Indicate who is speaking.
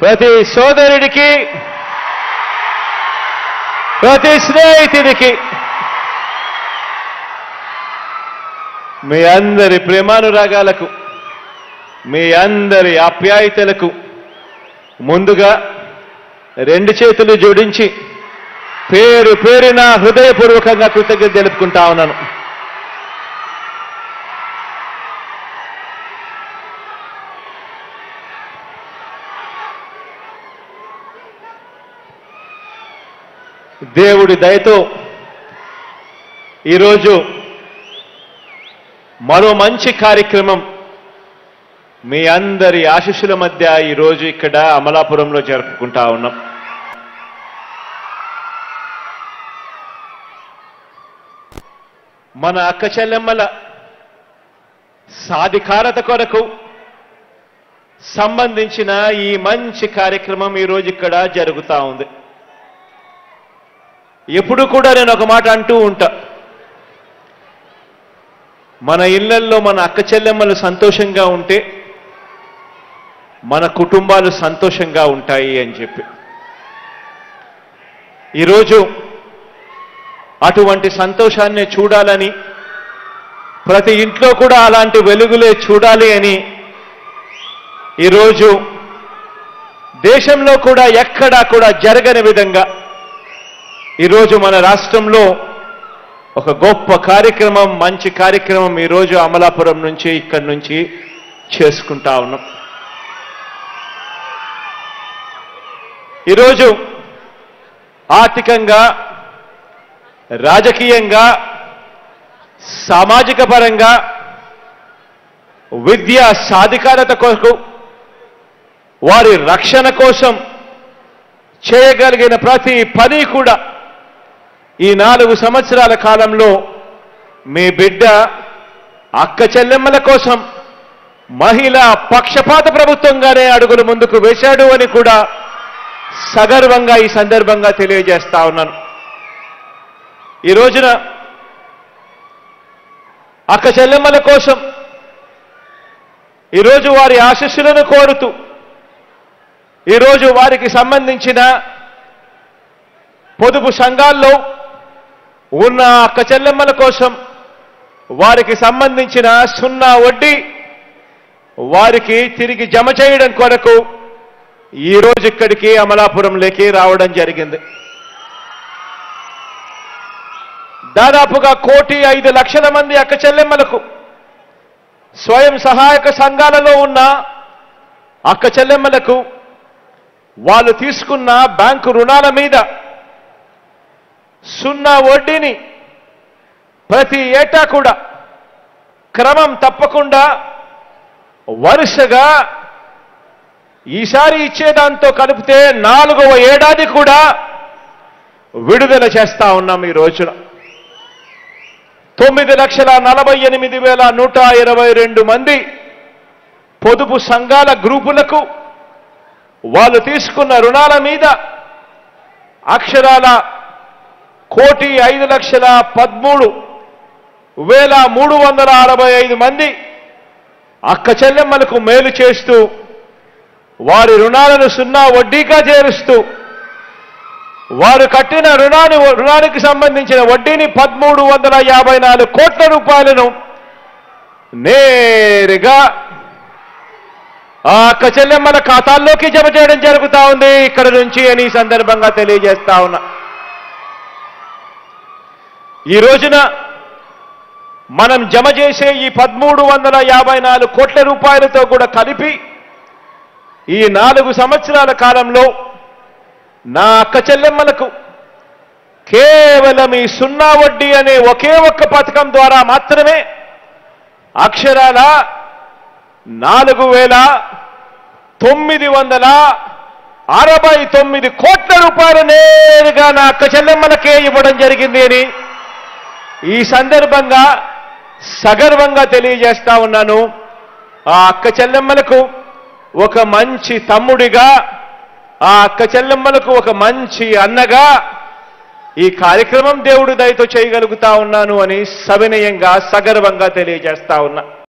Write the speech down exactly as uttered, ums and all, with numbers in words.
Speaker 1: ప్రతి సోదరుడికి, ప్రతి స్నేహితుడికి మీ అందరి ప్రేమానురాగాలకు, మీ అందరి ఆప్యాయతలకు ముందుగా రెండు చేతులు జోడించి పేరు పేరున హృదయపూర్వకంగా కృతజ్ఞత తెలుపుకుంటా ఉన్నాను. దేవుడి దయతో ఈరోజు మరో మంచి కార్యక్రమం మీ అందరి ఆశీస్సుల మధ్య ఈరోజు ఇక్కడ అమలాపురంలో జరుపుకుంటా ఉన్నాం. మన అక్క చెల్లెమ్మల సాధికారత కొరకు సంబంధించిన ఈ మంచి కార్యక్రమం ఈరోజు ఇక్కడ జరుగుతూ ఉంది. ఎప్పుడు కూడా నేను ఒక మాట అంటూ ఉంటా, మన ఇళ్లల్లో మన అక్క చెల్లెమ్మలు సంతోషంగా ఉంటే మన కుటుంబాలు సంతోషంగా ఉంటాయి అని చెప్పి. ఈరోజు అటువంటి సంతోషాన్ని చూడాలని, ప్రతి ఇంట్లో కూడా అలాంటి వెలుగులే చూడాలి అని ఈరోజు దేశంలో కూడా ఎక్కడా కూడా జరగని విధంగా ఈరోజు మన రాష్ట్రంలో ఒక గొప్ప కార్యక్రమం, మంచి కార్యక్రమం ఈరోజు అమలాపురం నుంచి ఇక్కడి నుంచి చేసుకుంటా ఉన్నాం. ఈరోజు ఆర్థికంగా, రాజకీయంగా, సామాజిక పరంగా, విద్యా సాధికారత కొరకు, వారి రక్షణ కోసం చేయగలిగిన ప్రతి పని కూడా ఈ నాలుగు సంవత్సరాల కాలంలో మీ బిడ్డ అక్క చెల్లెమ్మల కోసం మహిళా పక్షపాత ప్రభుత్వంగానే అడుగులు ముందుకు వేశాడు అని కూడా సగర్వంగా ఈ సందర్భంగా తెలియజేస్తా ఉన్నాను. ఈ రోజున అక్క చెల్లెమ్మల కోసం ఈరోజు వారి ఆశీస్సులను కోరుతూ ఈరోజు వారికి సంబంధించిన పొదుపు సంఘాల్లో ఉన్న అక్క చెల్లెమ్మల కోసం వారికి సంబంధించిన సున్నా వడ్డీ వారికి తిరిగి జమ చేయడం కొరకు ఈరోజు ఇక్కడికి అమలాపురంలోకి రావడం జరిగింది. దాదాపుగా కోటి ఐదు లక్షల మంది అక్క చెల్లెమ్మలకు, స్వయం సహాయక సంఘాలలో ఉన్న అక్క చెల్లెమ్మలకు వాళ్ళు తీసుకున్న బ్యాంకు రుణాల మీద సున్నా వడ్డీని ప్రతి ఏటా కూడా క్రమం తప్పకుండా వరుసగా ఈసారి ఇచ్చేదాంతో కలిపితే నాలుగవ ఏడాది కూడా విడుదల చేస్తా ఉన్నాం. ఈ రోజున తొమ్మిది లక్షల నలభై ఎనిమిది వేల నూట ఇరవై రెండు మంది పొదుపు సంఘాల గ్రూపులకు వాళ్ళు తీసుకున్న రుణాల మీద అక్షరాల కోటి ఐదు లక్షల పదమూడు వేల మూడు వందల అరవై ఐదు మంది అక్క చెల్లెమ్మలకు మేలు చేస్తూ వారి రుణాలను సున్నా వడ్డీగా చేరుస్తూ వారు కట్టిన రుణాన్ని రుణానికి సంబంధించిన వడ్డీని పదమూడు వందల యాభై నాలుగు కోట్ల రూపాయలను నేరుగా ఆ అక్క చెల్లెమ్మల ఖాతాల్లోకి జమ చేయడం జరుగుతూ ఉంది ఇక్కడ నుంచి అని ఈ సందర్భంగా తెలియజేస్తా ఉన్నా. ఈ రోజున మనం జమ చేసే ఈ పదమూడు వందల యాభై నాలుగు కోట్ల రూపాయలతో కూడా కలిపి ఈ నాలుగు సంవత్సరాల కాలంలో నా అక్క చెల్లెమ్మలకు కేవలం ఈ సున్నా వడ్డీ అనే ఒకే ఒక్క పథకం ద్వారా మాత్రమే అక్షరాల నాలుగు వేల తొమ్మిది వందల అరవై తొమ్మిది కోట్ల రూపాయలు నేరుగా నా అక్క చెల్లెమ్మలకే ఇవ్వడం జరిగింది అని ఈ సందర్భంగా సగర్వంగా తెలియజేస్తా ఉన్నాను. ఆ అక్క చెల్లెమ్మలకు ఒక మంచి తమ్ముడిగా, ఆ అక్క చెల్లెమ్మలకు ఒక మంచి అన్నగా ఈ కార్యక్రమం దేవుడి దయతో చేయగలుగుతా ఉన్నాను అని సవినయంగా సగర్వంగా తెలియజేస్తా ఉన్నా.